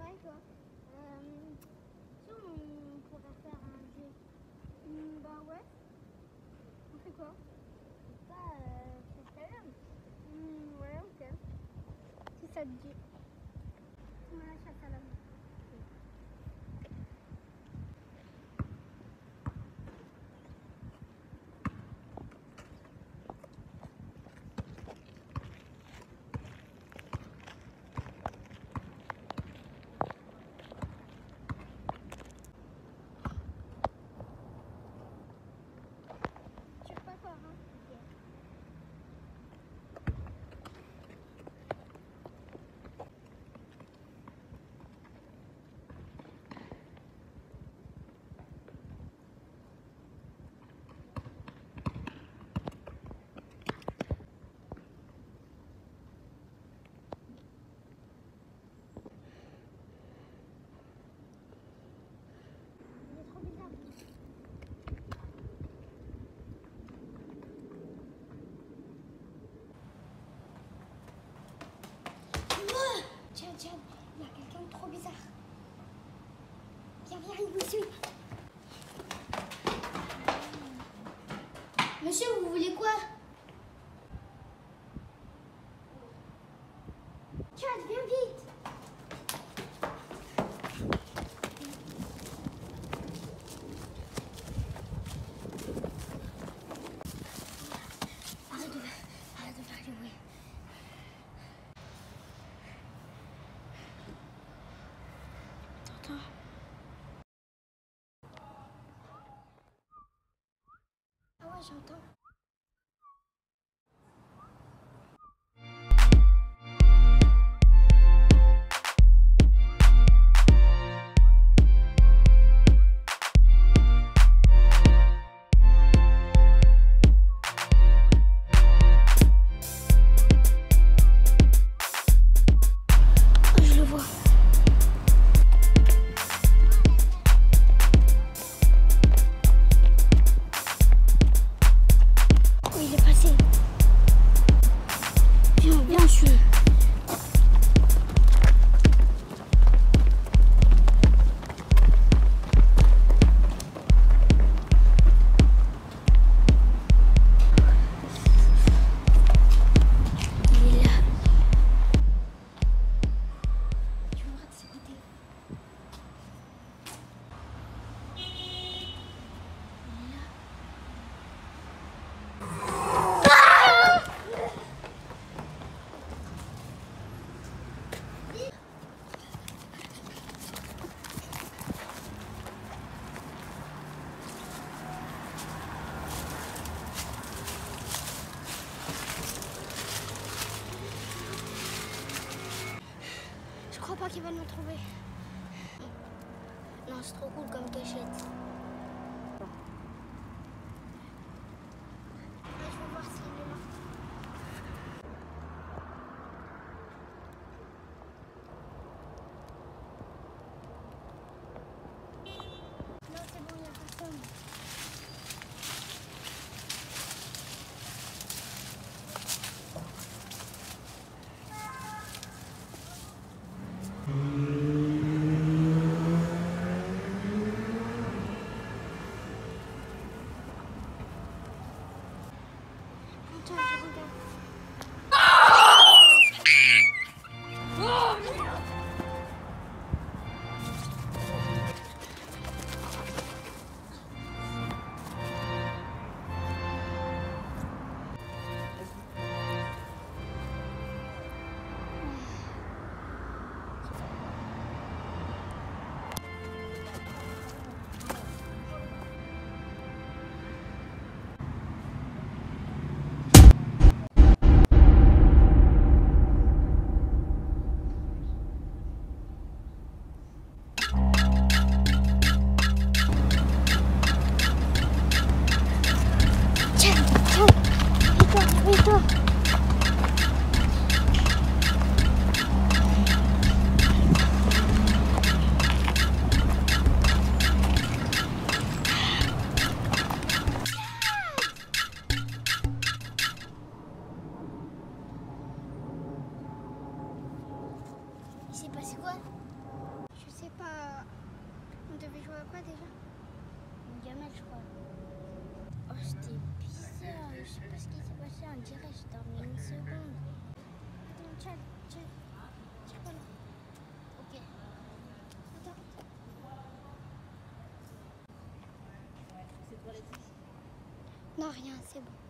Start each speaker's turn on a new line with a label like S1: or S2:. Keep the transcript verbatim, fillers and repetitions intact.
S1: Ouais, toi. Euh, si on pourrait faire un jeu. Mmh, bah ouais. On fait quoi? Pas euh, freestyle. Mmh, ouais, ok. Si ça te dit. On la chasse à l'homme.
S2: Tiens, tiens, il y a quelqu'un de trop bizarre. Viens, viens, il vous suit. Monsieur, vous voulez quoi? Tiens, viens vite. Arrête de, arrête de faire du bruit. T'entends? Ah ouais, j'entends. Je le vois. Où il est passé? Viens, viens, je suis. Il est là. Tu vas voir de ce côté. Il est là. Je crois pas qu'il va nous trouver. Non, c'est trop cool comme cachette. Je vais voir s'il est là. Non, c'est bon, il n'y a personne. Attends, je regarde.
S1: à quoi déjà?
S2: Une gamelle, je crois. Oh, c'était bizarre. Je sais pas ce qui s'est passé. On dirait que j'ai dormi une seconde.
S1: Attends, tiens, tiens. Tiens, voilà.
S2: Ok.
S1: Attends.
S2: Non, rien, c'est bon.